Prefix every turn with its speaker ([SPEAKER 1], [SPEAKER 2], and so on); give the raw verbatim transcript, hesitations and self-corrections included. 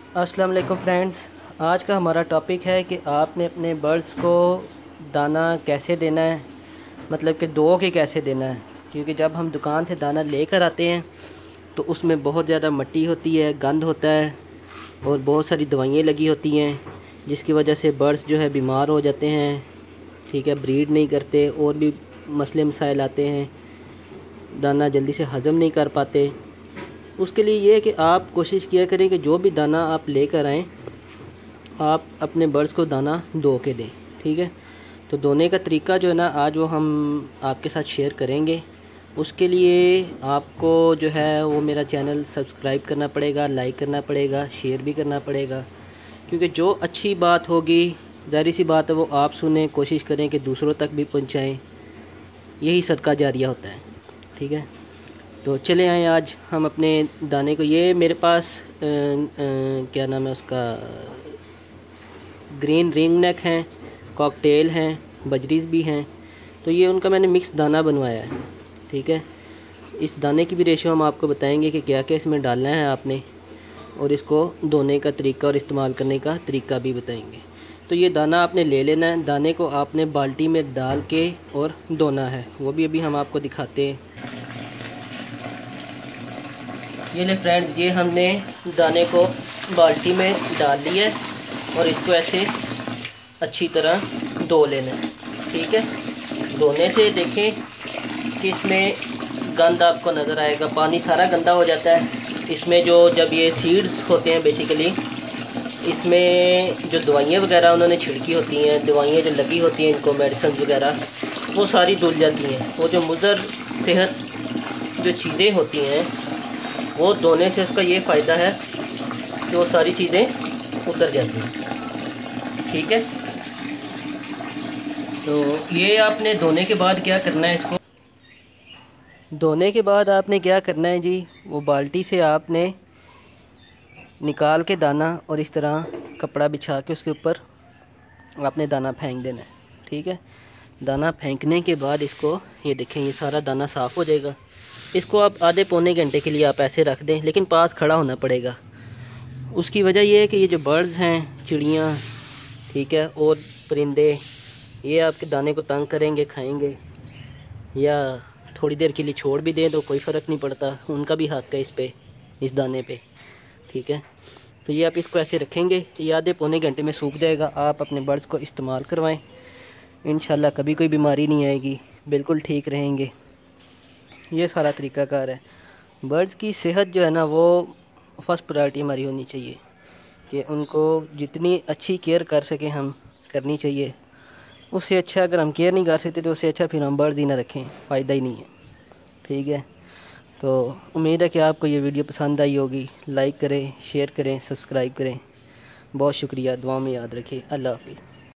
[SPEAKER 1] अस्सलाम वालेकुम फ्रेंड्स, आज का हमारा टॉपिक है कि आपने अपने बर्ड्स को दाना कैसे देना है, मतलब कि दो के कैसे देना है। क्योंकि जब हम दुकान से दाना लेकर आते हैं तो उसमें बहुत ज़्यादा मिट्टी होती है, गंद होता है और बहुत सारी दवाइयाँ लगी होती हैं, जिसकी वजह से बर्ड्स जो है बीमार हो जाते हैं। ठीक है, ब्रीड नहीं करते और भी मसले मसाइल आते हैं, दाना जल्दी से हज़म नहीं कर पाते। उसके लिए ये है कि आप कोशिश किया करें कि जो भी दाना आप लेकर आएँ आप अपने बर्ड्स को दाना दो के दें। ठीक है, तो दोने का तरीका जो है ना आज वो हम आपके साथ शेयर करेंगे। उसके लिए आपको जो है वो मेरा चैनल सब्सक्राइब करना पड़ेगा, लाइक करना पड़ेगा, शेयर भी करना पड़ेगा। क्योंकि जो अच्छी बात होगी ज़ाहिर सी बात है वो आप सुने, कोशिश करें कि दूसरों तक भी पहुँचाएँ। यही सदका जारिया होता है। ठीक है, तो चले आए आज हम अपने दाने को। ये मेरे पास आ, आ, क्या नाम है उसका, ग्रीन रिंग नेक हैं, कॉकटेल हैं, बजरीज भी हैं। तो ये उनका मैंने मिक्स दाना बनवाया है। ठीक है, इस दाने की भी रेशियो हम आपको बताएंगे कि क्या क्या इसमें डालना है आपने, और इसको धोने का तरीका और इस्तेमाल करने का तरीका भी बताएंगे। तो ये दाना आपने ले लेना है, दाने को आपने बाल्टी में डाल के और धोना है, वो भी अभी हम आपको दिखाते हैं। ये ले फ्रेंड्स, ये हमने दाने को बाल्टी में डाल लिया है और इसको ऐसे अच्छी तरह धो लेना है। ठीक है, धोने से देखें कि इसमें गंद आपको नज़र आएगा, पानी सारा गंदा हो जाता है। इसमें जो जब ये सीड्स होते हैं बेसिकली, इसमें जो दवाइयाँ वगैरह उन्होंने छिड़की होती हैं, दवाइयाँ जो लगी होती हैं इनको, मेडिसिन वगैरह, वो सारी धुल जाती हैं। वो जो मुज़र सेहत जो चीज़ें होती हैं वो धोने से उसका ये फ़ायदा है कि वो सारी चीज़ें उतर जाती हैं। ठीक है, तो ये आपने धोने के बाद क्या करना है, इसको धोने के बाद आपने क्या करना है जी, वो बाल्टी से आपने निकाल के दाना और इस तरह कपड़ा बिछा के उसके ऊपर आपने दाना फेंक देना है। ठीक है, दाना फेंकने के बाद इसको ये देखें, ये सारा दाना साफ़ हो जाएगा। इसको आप आधे पौने घंटे के लिए आप ऐसे रख दें, लेकिन पास खड़ा होना पड़ेगा। उसकी वजह यह है कि ये जो बर्ड्स हैं, चिड़ियाँ, ठीक है, और परिंदे, ये आपके दाने को तंग करेंगे, खाएंगे, या थोड़ी देर के लिए छोड़ भी दें तो कोई फ़र्क नहीं पड़ता, उनका भी हक़ है इस पे, इस दाने पे। ठीक है, तो ये आप इसको ऐसे रखेंगे, ये आधे पौने घंटे में सूख जाएगा। आप अपने बर्ड्स को इस्तेमाल करवाएं, इंशाल्लाह कभी कोई बीमारी नहीं आएगी, बिल्कुल ठीक रहेंगे। ये सारा तरीक़ाकार है। बर्ड्स की सेहत जो है ना वो फ़र्स्ट प्रायोरिटी हमारी होनी चाहिए, कि उनको जितनी अच्छी केयर कर सकें हम करनी चाहिए। उससे अच्छा अगर हम केयर नहीं कर सकते तो उससे अच्छा फिर हम बर्ड्स ही ना रखें, फ़ायदा ही नहीं है। ठीक है, तो उम्मीद है कि आपको ये वीडियो पसंद आई होगी। लाइक करें, शेयर करें, सब्सक्राइब करें। बहुत शुक्रिया, दुआ में याद रखें। अल्लाह हाफ़िज़।